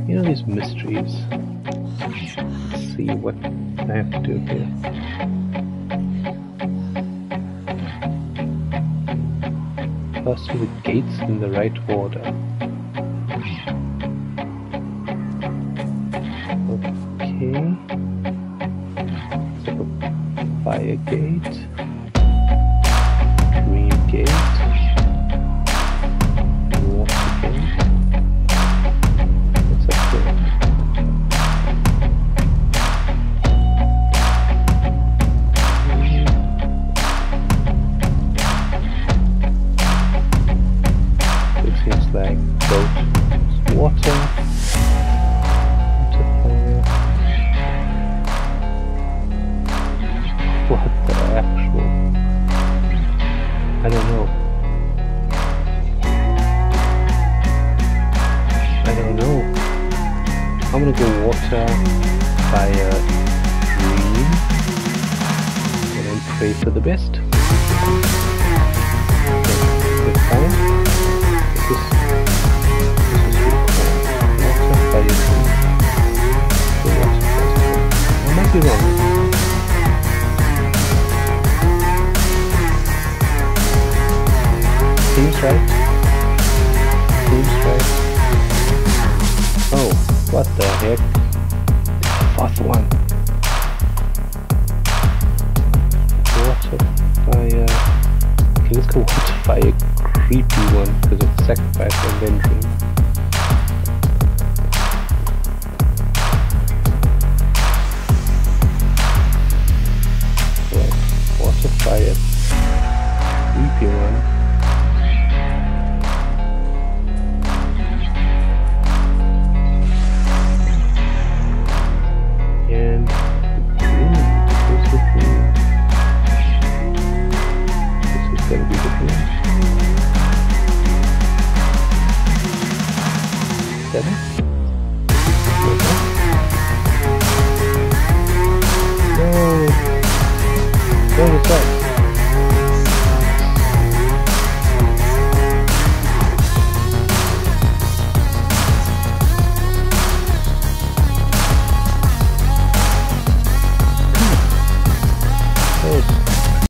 You know these mysteries. Let's see what I have to do here. First do the gates in the right order. Okay. So fire gate. Green gate. Water gate. What's up there? It seems like boat, water, fire. What the actual? I don't know. I'm gonna go water, fire, green, and then pray for the best. With fire, this is water, fire, green. The water first. I might be wrong. Seems right. Seems right. Oh, what the heck? Fourth one. Water, fire. Okay, let's go water, fire, creepy one, because it's sacrifice.